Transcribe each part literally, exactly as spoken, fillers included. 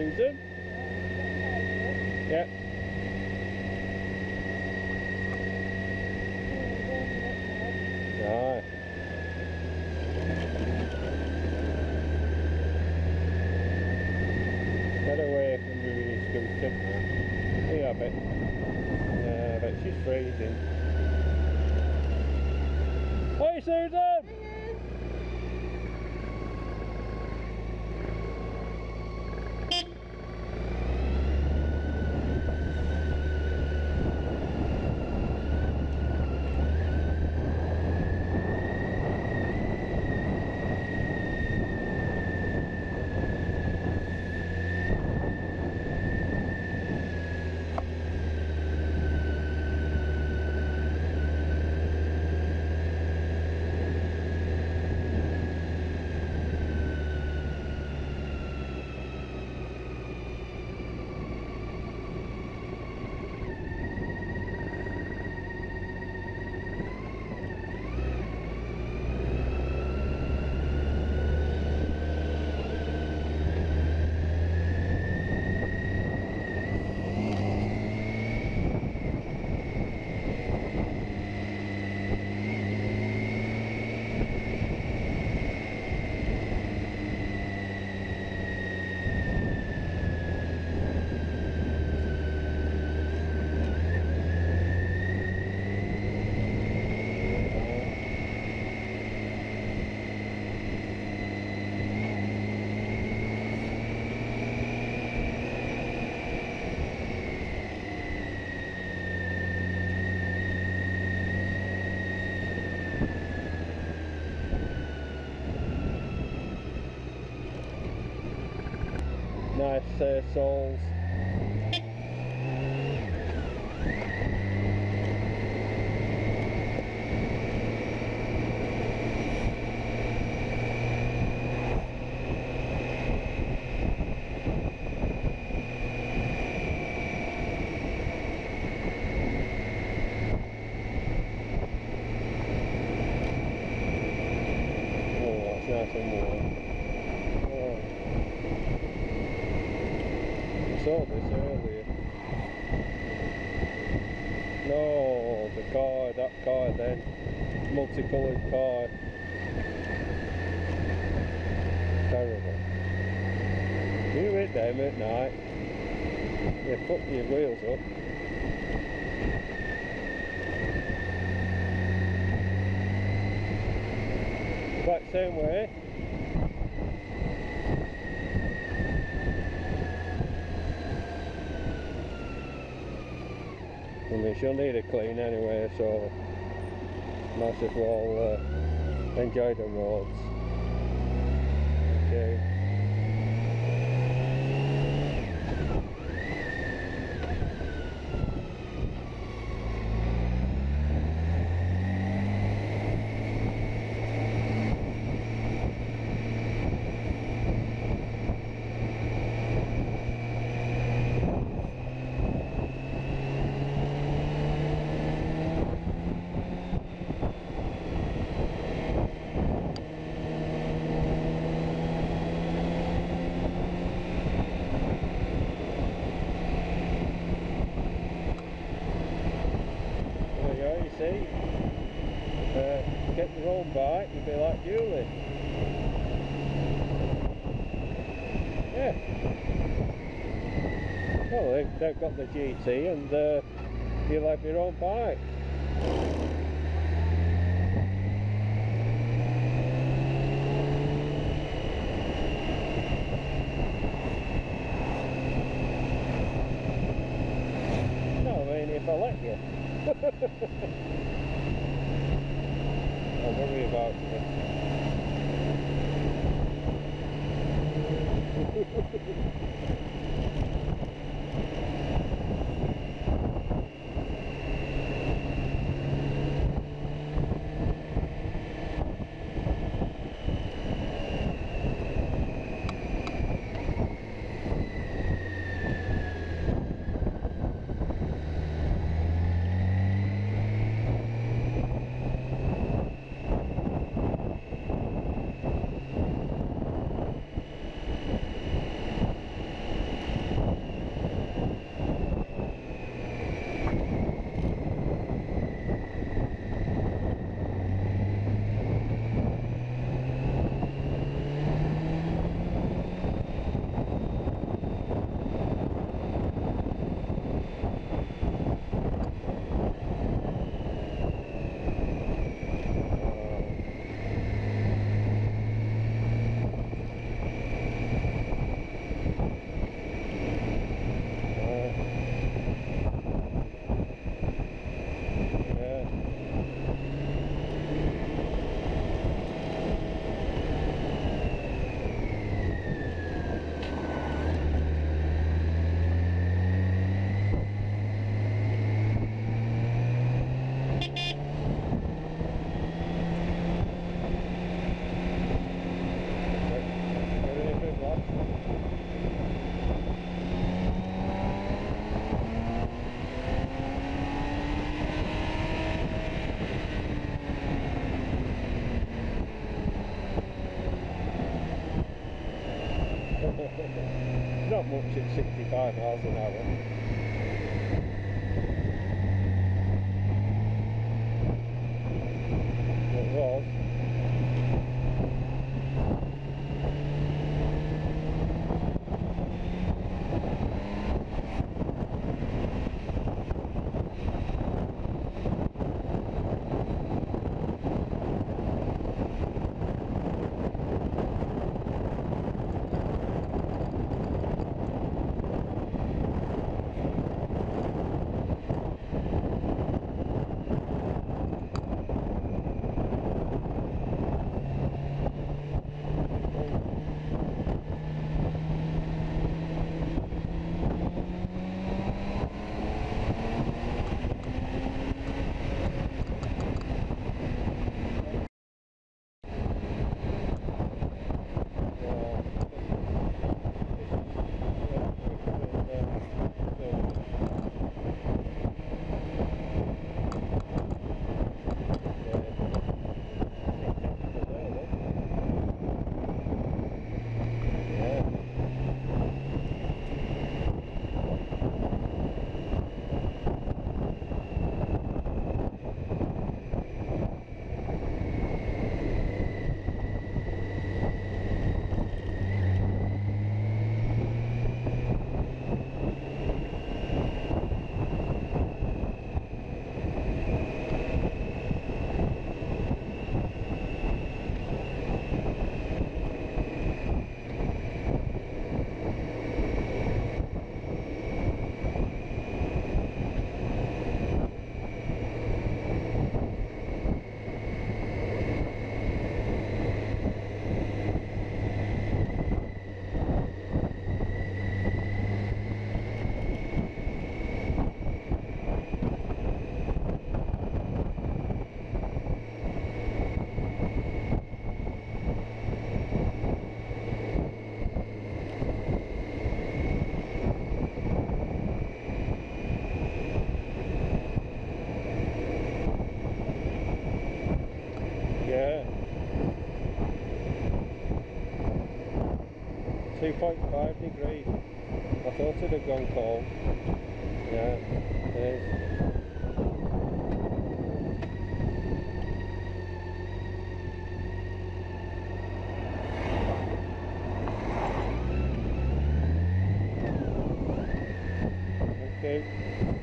Susan? Yeah. Right. Get away from the scooter. Yeah, I bet. Yeah, I bet she's freezing. Hey Susan! Nice uh, soles. Oh, that's nice and warm. Oh. Saw this earlier. No, the car, that car then, multicoloured car. Terrible. You hit them at night, you put your wheels up. Back same way. I mean, she'll need a clean anyway, so might as well uh, enjoy the roads. Okay. See, uh, get your own bike, you'll be like Julie. Yeah. Well, they've, they've got the G T and uh, you'll have your own bike. No, I mean, if I let you. I'll worry about it. pitch at sixty-five miles an hour. It was. two point five degrees. I thought it had gone cold. Yeah, it is. Okay.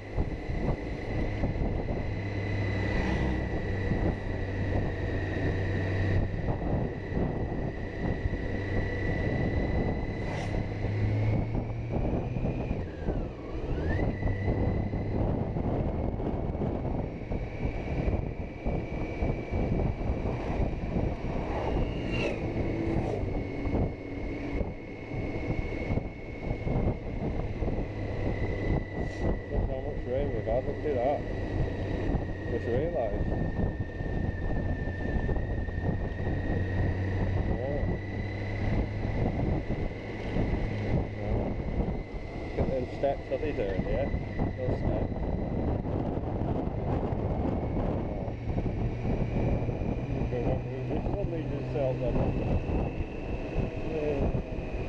God, look at that. Just realised. Yeah. Yeah. Look at them steps that they doing, yeah? Those steps. Which one they just sell them on? Yeah.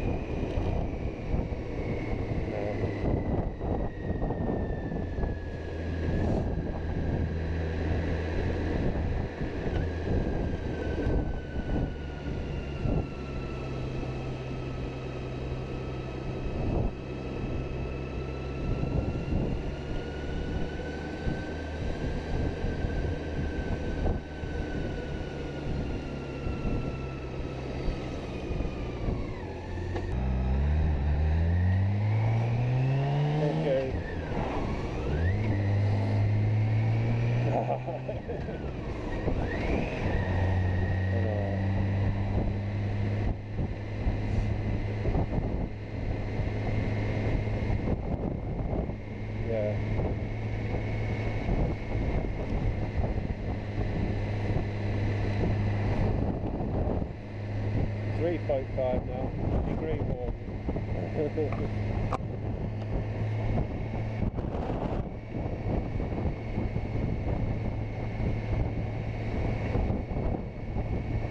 three point five now, degree warm.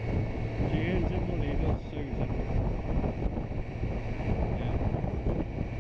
She earns her money, does Susan? Yeah.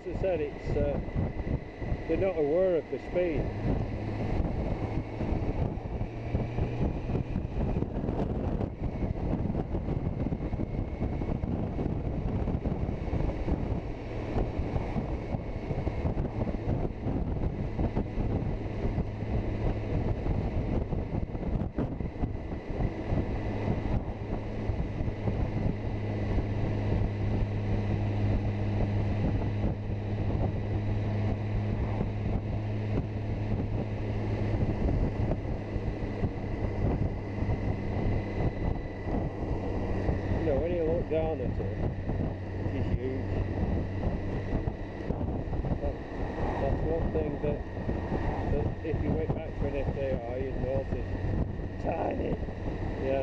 I said, it's uh, they're not aware of the speed. When you look down at it, it is huge. That, that's one thing that, that if you went back to an F A R you'd notice. Tiny! Yeah.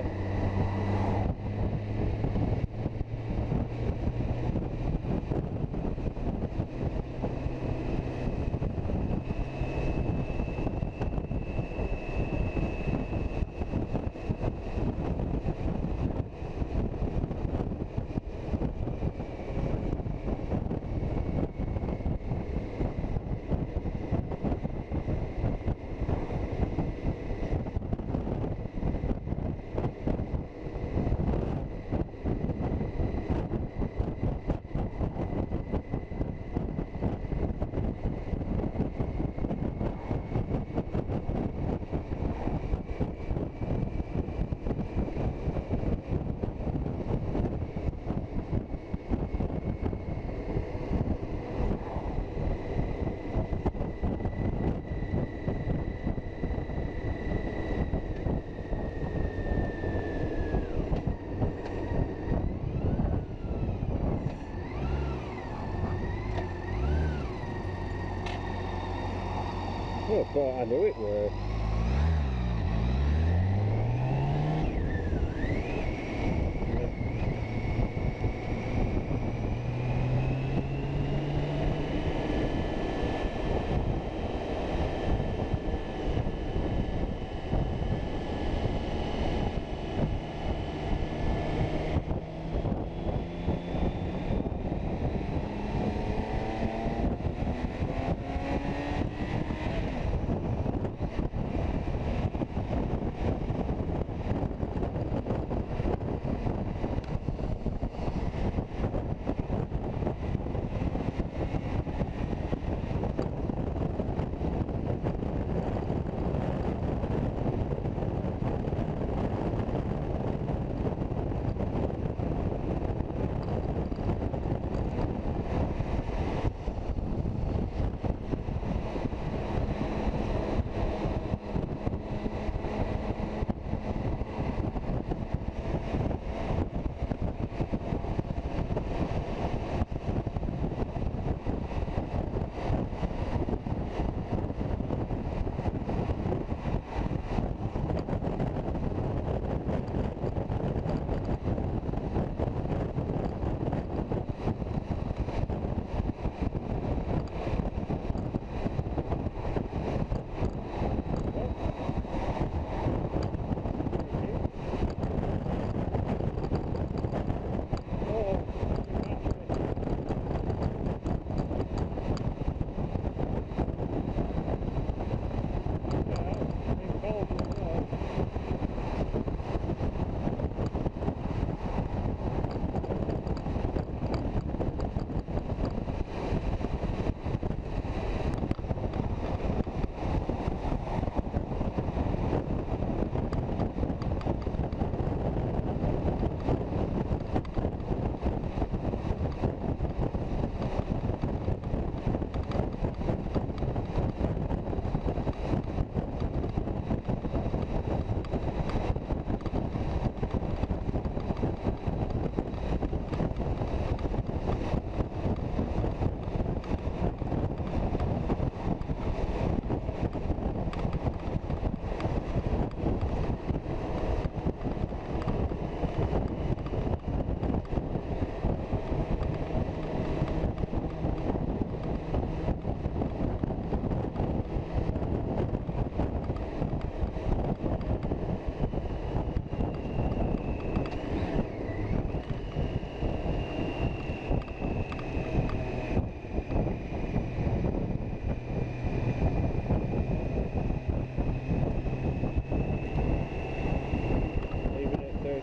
Oh, but I knew it were.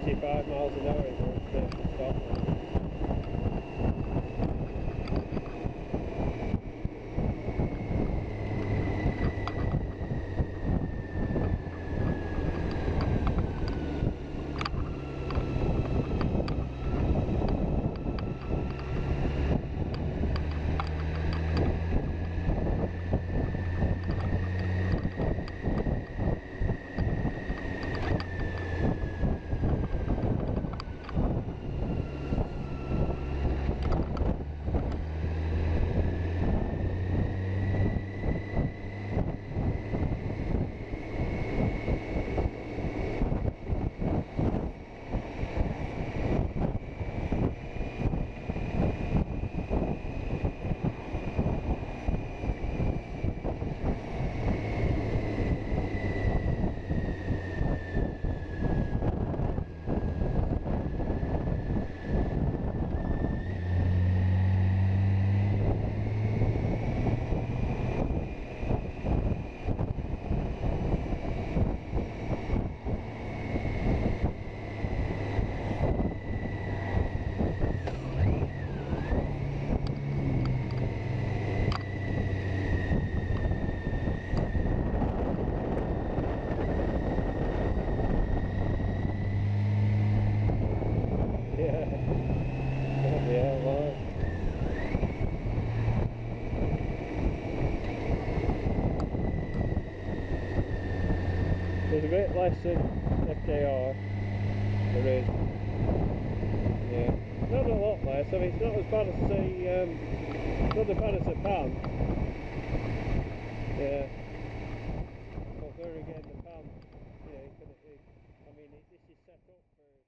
sixty-five miles an hour it goes to stop. There's a bit less than F K R, there is, yeah, not a lot less. I mean it's not as bad as the, um, not as bad as the Pan, yeah, but there again the Pan, you know, it could, it, I mean it, this is set up for